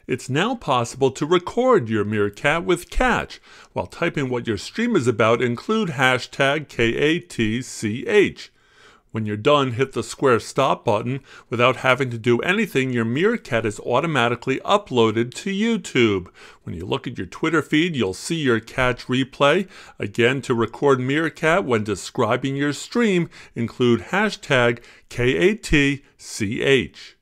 It's now possible to record your Meerkat with Catch, while typing what your stream is about. Include hashtag KATCH. When you're done, hit the square stop button. Without having to do anything, your Meerkat is automatically uploaded to YouTube. When you look at your Twitter feed, you'll see your Catch replay. Again, to record Meerkat when describing your stream, include hashtag KATCH.